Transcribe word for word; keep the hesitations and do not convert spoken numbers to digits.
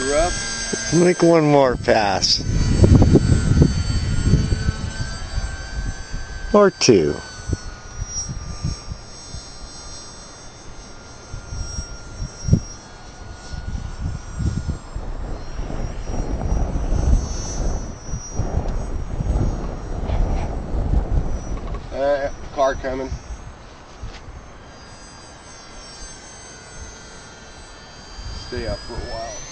rough. Make one more pass. Or two. Uh, car coming. Stay up for a while.